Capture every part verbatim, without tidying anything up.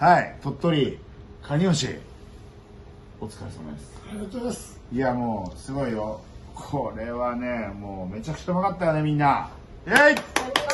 はい、鳥取蟹吉お疲れ様です。 ありがとうございます。 いやもうすごいよ。これはねもうめちゃくちゃうまかったよねみんな。イエイ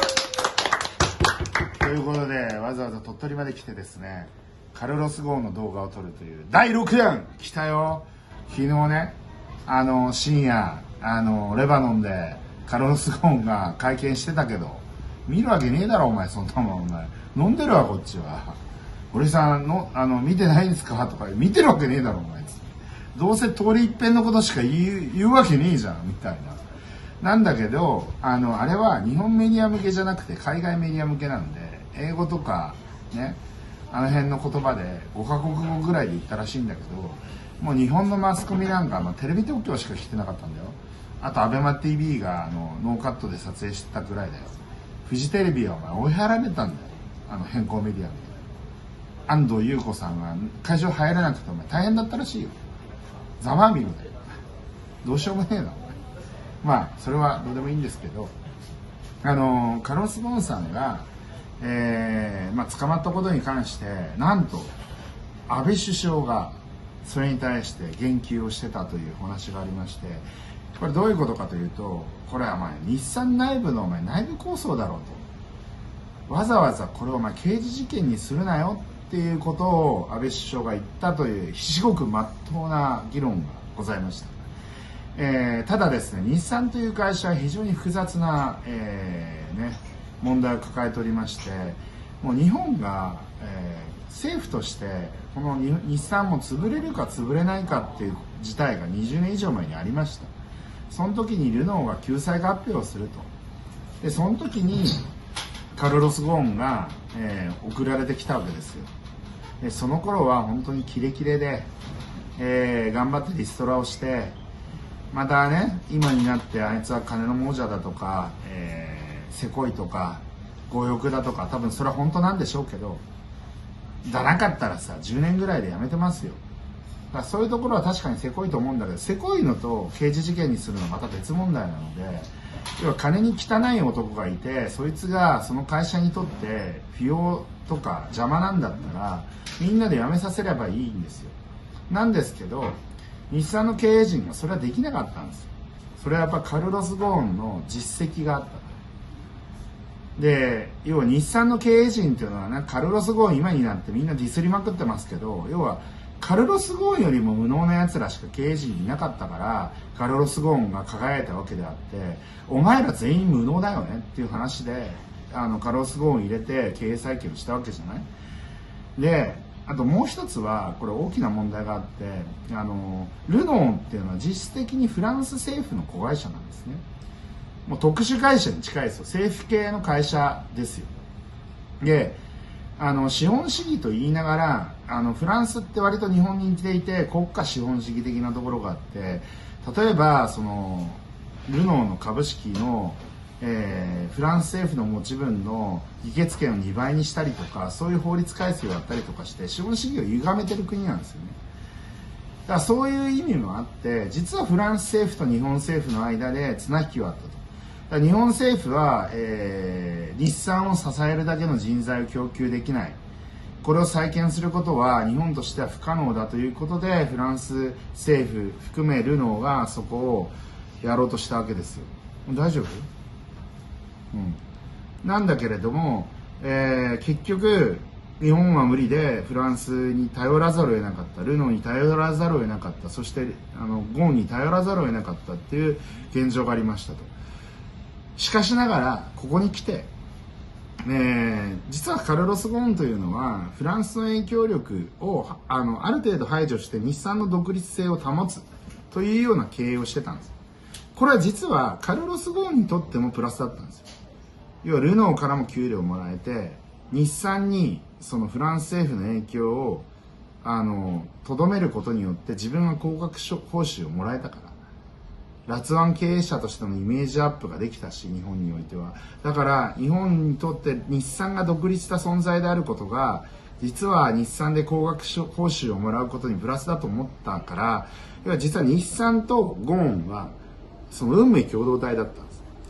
ということでわざわざ鳥取まで来てですねカルロス・ゴーンの動画を撮るというだいろくだん来たよ。昨日ねあの深夜あのレバノンでカルロス・ゴーンが会見してたけど見るわけねえだろお前そんなもんお前飲んでるわこっちは。俺さんのあの見てないんですかとか見てるわけねえだろお前どうせ通り一遍のことしか言う、言うわけねえじゃんみたいな。なんだけどあのあれは日本メディア向けじゃなくて海外メディア向けなんで英語とかねあの辺の言葉でごカ国語ぐらいで言ったらしいんだけどもう日本のマスコミなんか、まあ、テレビ東京しか来てなかったんだよ。あとアベマ ティーブイ があのノーカットで撮影してたぐらいだよ。フジテレビはお前追い払われたんだよあの変更メディアで。安藤優子さんが会場入れなくてお前大変だったらしいよ。ざまあみろだよどうしようもねえなお前。まあそれはどうでもいいんですけどあのカルロス・ゴーンさんが、えーまあ、捕まったことに関してなんと安倍首相がそれに対して言及をしてたというお話がありまして、これどういうことかというとこれはお前日産内部のお前内部抗争だろうと。わざわざこれをお前刑事事件にするなよっていうことを安倍首相が言ったという至極真っ当な議論がございました。えー、ただですね日産という会社は非常に複雑な、えーね、問題を抱えておりましてもう日本が、えー、政府としてこの日産も潰れるか潰れないかっていう事態がにじゅうねん以上前にありました。その時にルノーが救済合併をすると。でその時にカルロス・ゴーンが、えー、送られてきたわけですよ。でその頃は本当にキレキレで、えー、頑張ってリストラをしてまたね今になってあいつは金の亡者だとか、えー、せこいとか強欲だとか多分それは本当なんでしょうけどだなかったらさじゅうねんぐらいでやめてますよ。だからそういうところは確かにせこいと思うんだけどせこいのと刑事事件にするのはまた別問題なので要は金に汚い男がいてそいつがその会社にとって不要とか邪魔なんだったらみんなで辞めさせればいいんですよ。なんですけど日産の経営陣がそれはできなかったんですよ。それはやっぱカルロス・ゴーンの実績があったからで要は日産の経営陣っていうのはねカルロス・ゴーン今になってみんなディスりまくってますけど要はカルロス・ゴーンよりも無能なやつらしか経営陣いなかったからカルロス・ゴーンが輝いたわけであってお前ら全員無能だよねっていう話であのカルロス・ゴーン入れて経営再建をしたわけじゃない。であともう一つはこれ大きな問題があってあのルノーっていうのは実質的にフランス政府の子会社なんですね。もう特殊会社に近いですよ。政府系の会社ですよ。であの資本主義と言いながらあのフランスって割と日本に似ていて国家資本主義的なところがあって例えばそのルノーの株式の、えー、フランス政府の持ち分の議決権をにばいにしたりとかそういう法律改正をやったりとかして資本主義を歪めてる国なんですよね。だからそういう意味もあって実はフランス政府と日本政府の間で綱引きはあったと。日本政府は、えー、日産を支えるだけの人材を供給できないこれを再建することは日本としては不可能だということでフランス政府含めルノーがそこをやろうとしたわけですよ。大丈夫？うん。なんだけれども、えー、結局日本は無理でフランスに頼らざるを得なかったルノーに頼らざるを得なかったそしてあのゴーンに頼らざるを得なかったっていう現状がありましたと。しかしながらここに来て、えー、実はカルロス・ゴーンというのはフランスの影響力を あの、ある程度排除して日産の独立性を保つというような経営をしてたんです。これは実はカルロス・ゴーンにとってもプラスだったんですよ。要はルノーからも給料をもらえて日産にそのフランス政府の影響をあのとどめることによって自分が高額報酬をもらえたから辣腕経営者としてのイメージアップができたし日本においてはだから日本にとって日産が独立した存在であることが実は日産で高額報酬をもらうことにプラスだと思ったから要は実は日産とゴーンはその運命共同体だったんです。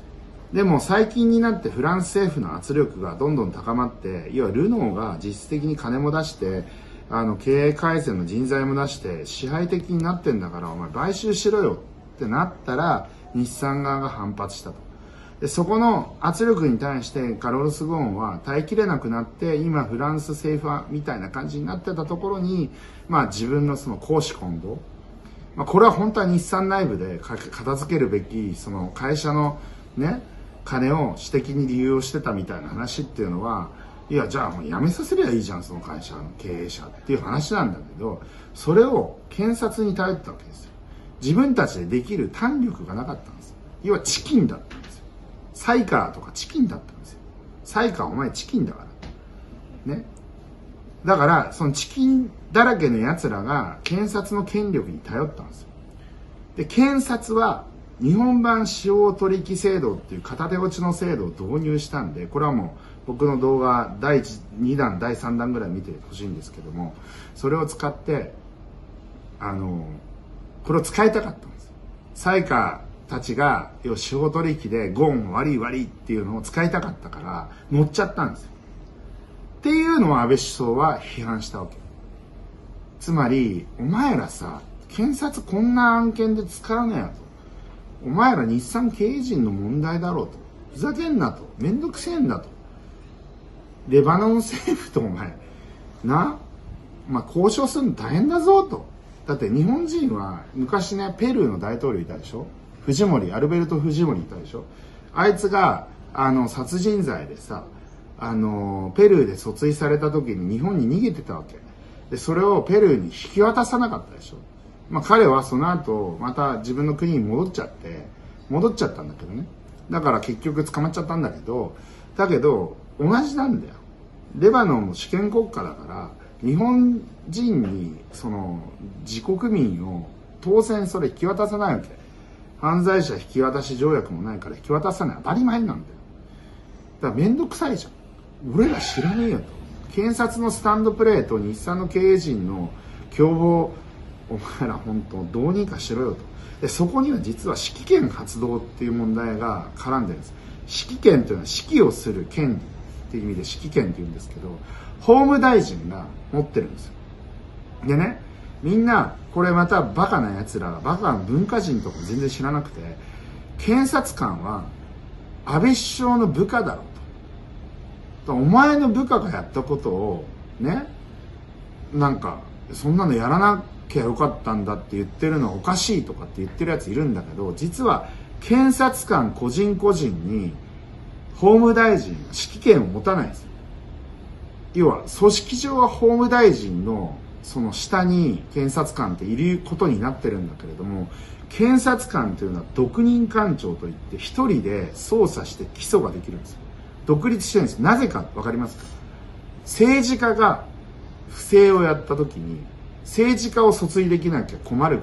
でも最近になってフランス政府の圧力がどんどん高まって、要はルノーが実質的に金も出して、あの経営改善の人材も出して支配的になってんだからお前買収しろよってなったら日産側が反発したと。でそこの圧力に対してカルロス・ゴーンは耐えきれなくなって、今フランス政府みたいな感じになってたところに、まあ自分のその公私混同、まあ、これは本当は日産内部で片付けるべきその会社のね金を私的に利用してたみたいな話っていうのは、いやじゃあもう辞めさせりゃいいじゃんその会社の経営者っていう話なんだけど、それを検察に頼ったわけですよ。自分たちでできる胆力がなかったんです。要はチキンだったんですよ。サイカーとかチキンだったんですよ。サイカーお前チキンだからね。だからそのチキンだらけのやつらが検察の権力に頼ったんですよ。で検察は日本版司法取引制度っていう片手落ちの制度を導入したんで、これはもう僕の動画だいにだんだいさんだんぐらい見てほしいんですけども、それを使ってあのこれを使いたかったんです。サイカーたちが要は司法取引でゴーン悪い悪いっていうのを使いたかったから乗っちゃったんですよ。っていうのを安倍首相は批判したわけ。つまりお前らさ、検察こんな案件で使うなよと。お前ら日産経営陣の問題だろうと。ふざけんなと。めんどくせえんだと。レバノン政府とお前、な、まあ、交渉するの大変だぞと。だって日本人は昔ね、ペルーの大統領いたでしょ。フジモリ、アルベルト・フジモリいたでしょ。あいつが、あの、殺人罪でさ、あの、ペルーで訴追された時に日本に逃げてたわけ。で、それをペルーに引き渡さなかったでしょ。まあ彼はその後、また自分の国に戻っちゃって、戻っちゃったんだけどね。だから結局捕まっちゃったんだけど、だけど、同じなんだよ。レバノンも主権国家だから、日本人に、その、自国民を当然それ引き渡さないわけ。犯罪者引き渡し条約もないから引き渡さない。当たり前なんだよ。だからめんどくさいじゃん。俺ら知らねえよと。検察のスタンドプレーと日産の経営陣の共謀、お前ら本当どうにかしろよと。でそこには実は指揮権発動っていう問題が絡んでるんです。指揮権というのは指揮をする権利っていう意味で指揮権って言うんですけど、法務大臣が持ってるんですよ。でね、みんなこれまたバカな奴らが、バカな文化人とか全然知らなくて、検察官は安倍首相の部下だろうと。お前の部下がやったことをね、なんかそんなのやらなきゃよかったんだって言ってるのはおかしいとかって言ってるやついるんだけど、実は検察官個人個人に法務大臣が指揮権を持たないんですよ。要は組織上は法務大臣のその下に検察官っていることになってるんだけれども、検察官というのは独任官庁といって一人で捜査して起訴ができるんですよ。独立してるんです。なぜか分かりますか？政治家が不正をやった時に政治家を訴追できなきゃ困るから、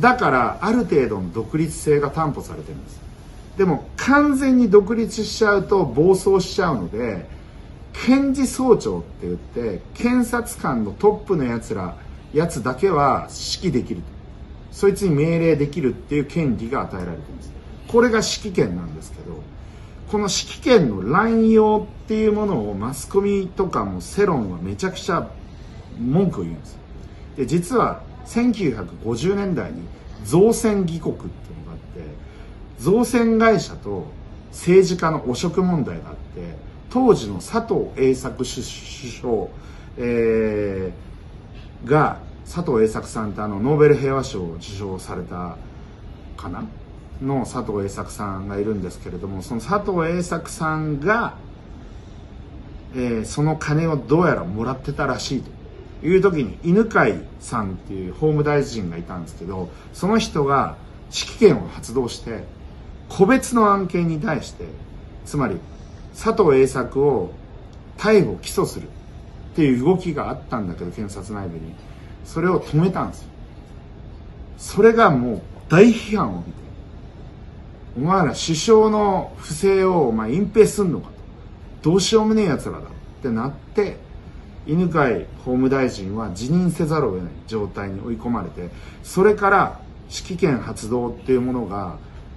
だからある程度の独立性が担保されてるんです。でも完全に独立しちゃうと暴走しちゃうので、検事総長って言って検察官のトップのやつらやつだけは指揮できると、そいつに命令できるっていう権利が与えられてるんです。これが指揮権なんですけど、この指揮権の乱用っていうものをマスコミとかも世論はめちゃくちゃ文句を言うんです。で実はせんきゅうひゃくごじゅうねんだいに造船議国っていうのがあって、造船会社と政治家の汚職問題があって、当時の佐藤栄作首相、えー、が佐藤栄作さんってあのノーベル平和賞を受賞されたかなの佐藤栄作さんがいるんですけれども、その佐藤栄作さんが、えー、その金をどうやらもらってたらしいという時に犬飼さんっていう法務大臣がいたんですけど、その人が指揮権を発動して個別の案件に対して、つまり佐藤栄作を逮捕起訴するっていう動きがあったんだけど、検察内部にそれを止めたんですよ。それがもう大批判を浴びて、お前ら首相の不正をお前隠蔽すんのかと、どうしようもねえ奴らだってなって、犬飼法務大臣は辞任せざるを得ない状態に追い込まれて、それから指揮権発動っていうものが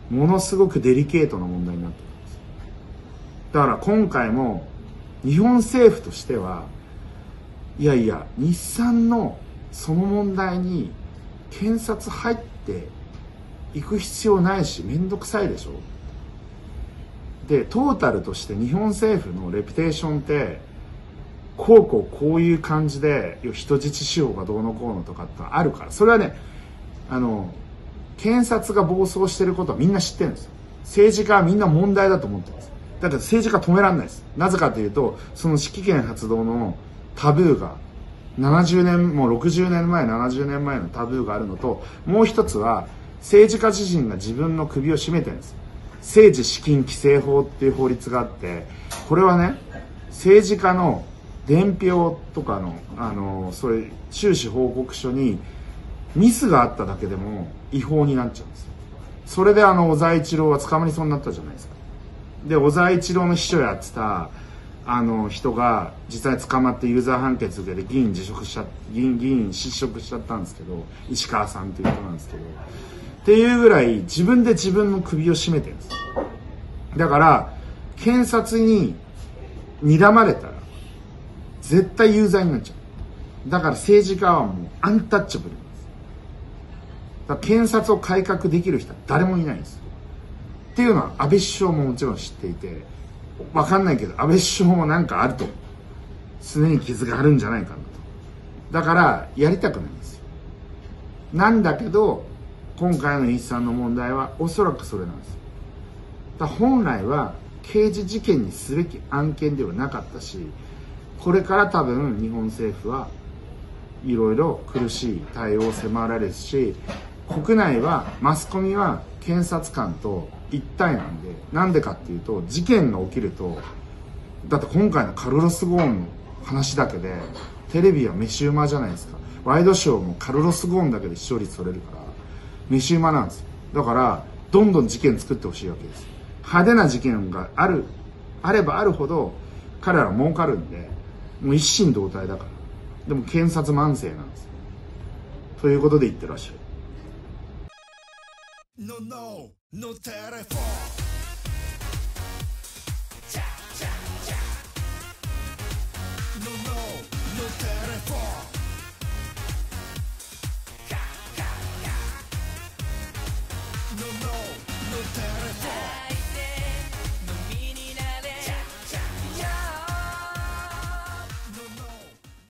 ものすごくデリケートな問題になってるんです。だから今回も日本政府としてはいやいや日産のその問題に検察入っていく必要ないしめんどくさいでしょ。でトータルとして日本政府のレピュテーションってこうこうこういう感じで人質司法がどうのこうのとかってあるから、それはねあの検察が暴走してることはみんな知ってるんですよ。政治家はみんな問題だと思ってます。だから政治家止められないです。なぜかというとその指揮権発動のタブーがななじゅうねんもうろくじゅうねんまえななじゅうねんまえのタブーがあるのと、もう一つは政治家自身が自分の首を絞めてるんです。政治資金規正法っていう法律があって、これはね政治家の伝票とかのあのそういう収支報告書にミスがあっただけでも違法になっちゃうんですよ。それであの小沢一郎は捕まりそうになったじゃないですか。で小沢一郎の秘書やってたあの人が実際捕まって有罪判決受けて議員辞職しちゃ議員議員失職しちゃったんですけど、石川さんという人なんですけど、っていうぐらい自分で自分の首を絞めてるんです。だから検察に睨まれたら絶対有罪になっちゃう。だから政治家はもうアンタッチャブルなんです。だから検察を改革できる人は誰もいないんです。っていうのは安倍首相ももちろん知っていて、わかんないけど安倍首相もなんかあると思う。常に傷があるんじゃないかなと。だからやりたくないんですよ。なんだけど今回の日産の問題はおそらくそれなんですよ。だから本来は刑事事件にすべき案件ではなかったし、これから多分日本政府はいろいろ苦しい対応を迫られるし、国内はマスコミは検察官と一体なんで、なんでかっていうと事件が起きると、だって今回のカルロス・ゴーンの話だけでテレビは飯馬じゃないですか。ワイドショーもカルロス・ゴーンだけで視聴率取れるから飯馬なんですよ。だからどんどん事件作ってほしいわけです。派手な事件があるあればあるほど彼らは儲かるんで、もう一心同体だから。でも検察慢性なんです。ということで言ってらっしゃい。No, no, no telephone.